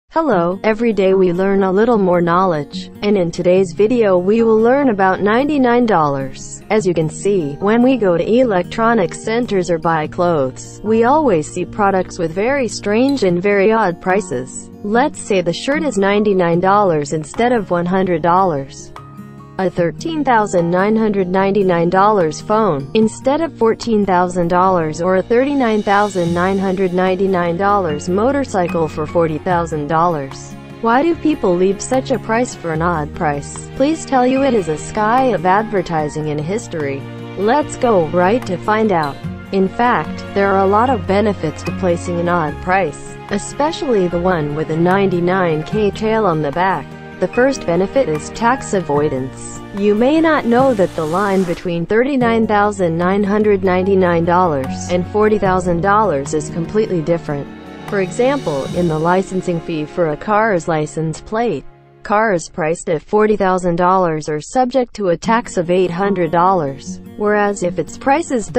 Hello, every day we learn a little more knowledge, and in today's video we will learn about $99. As you can see, when we go to electronics centers or buy clothes, we always see products with very strange and very odd prices. Let's say the shirt is $99 instead of $100. A $13,999 phone, instead of $14,000, or a $39,999 motorcycle for $40,000. Why do people leave such a price for an odd price? Please tell you it is a sky of advertising in history. Let's go right to find out. In fact, there are a lot of benefits to placing an odd price, especially the one with a 99K tail on the back. The first benefit is tax avoidance. You may not know that the line between $39,999 and $40,000 is completely different. For example, in the licensing fee for a car's license plate, cars priced at $40,000 are subject to a tax of $800, whereas if its price is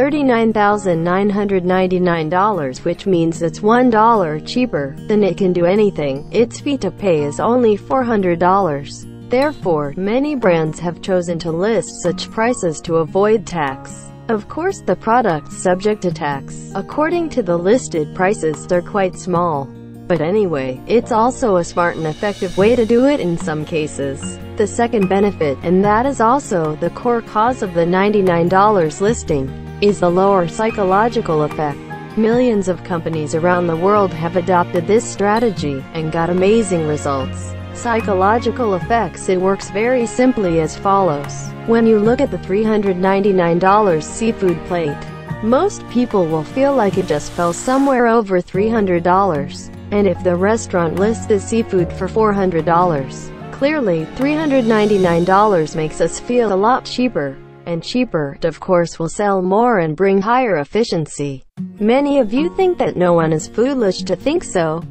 $39,999, which means it's $1 cheaper, then it can do anything. Its fee to pay is only $400. Therefore, many brands have chosen to list such prices to avoid tax. Of course, the products subject to tax, according to the listed prices, they're quite small. But anyway, it's also a smart and effective way to do it in some cases. The second benefit, and that is also the core cause of the $99 listing, is the lower psychological effect. Millions of companies around the world have adopted this strategy, and got amazing results. Psychological effects. It works very simply as follows. When you look at the $399 seafood plate, most people will feel like it just fell somewhere over $300. And if the restaurant lists the seafood for $400, clearly, $399 makes us feel a lot cheaper. And cheaper, of course, will sell more and bring higher efficiency. Many of you think that no one is foolish to think so.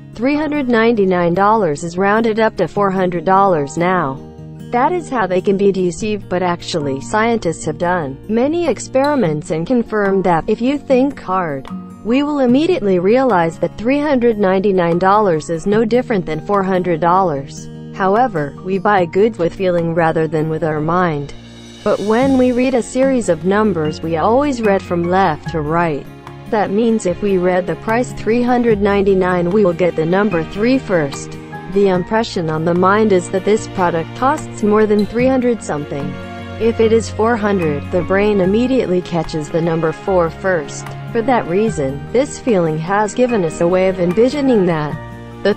$399 is rounded up to $400 now. That is how they can be deceived, but actually scientists have done many experiments and confirmed that if you think hard, we will immediately realize that $399 is no different than $400. However, we buy goods with feeling rather than with our mind. But when we read a series of numbers, we always read from left to right. That means if we read the price $399, we will get the number 3 first. The impression on the mind is that this product costs more than 300 something. If it is 400, the brain immediately catches the number 4 first. For that reason, this feeling has given us a way of envisioning that the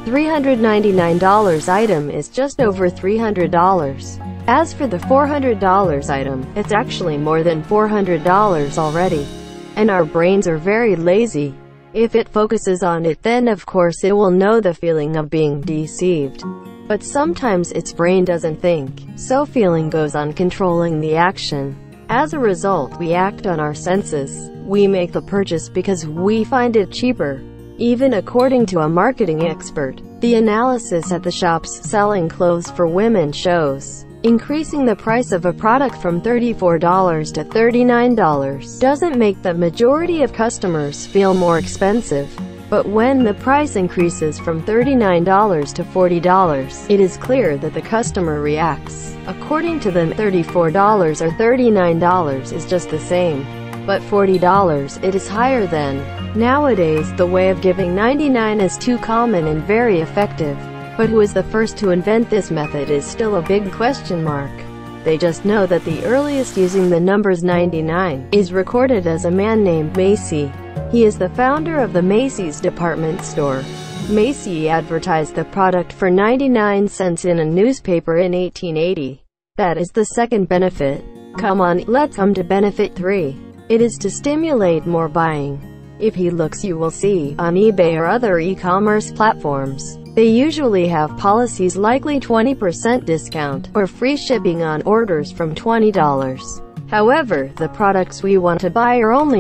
$399 item is just over $300. As for the $400 item, it's actually more than $400 already. And our brains are very lazy. If it focuses on it, then of course it will know the feeling of being deceived. But sometimes its brain doesn't think, so feeling goes on controlling the action. As a result, we act on our senses. We make the purchase because we find it cheaper. Even according to a marketing expert, the analysis at the shops selling clothes for women shows increasing the price of a product from $34 to $39 doesn't make the majority of customers feel more expensive. But when the price increases from $39 to $40, it is clear that the customer reacts. According to them, $34 or $39 is just the same. But $40, it is higher than. Nowadays, the way of giving 99 is too common and very effective. But who is the first to invent this method is still a big question mark. They just know that the earliest using the numbers 99 is recorded as a man named Macy. He is the founder of the Macy's department store. Macy advertised the product for 99 cents in a newspaper in 1880. That is the second benefit. Come on, let's come to benefit 3. It is to stimulate more buying. If he looks, you will see, on eBay or other e-commerce platforms, they usually have policies likely 20% discount, or free shipping on orders from $20. However, the products we want to buy are only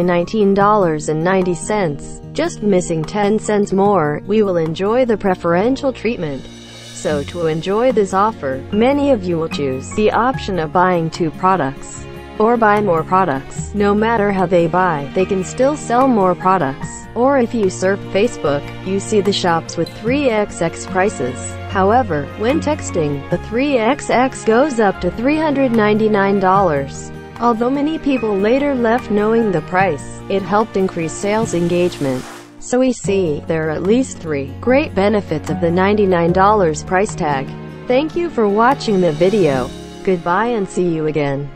$19.90, just missing 10 cents more. We will enjoy the preferential treatment. So to enjoy this offer, many of you will choose the option of buying 2 products. or buy more products. No matter how they buy, they can still sell more products. Or if you surf Facebook, you see the shops with 3xx prices. However, when texting, the 3xx goes up to $399. Although many people later left knowing the price, it helped increase sales engagement. So we see, there are at least 3 great benefits of the $99 price tag. Thank you for watching the video. Goodbye and see you again.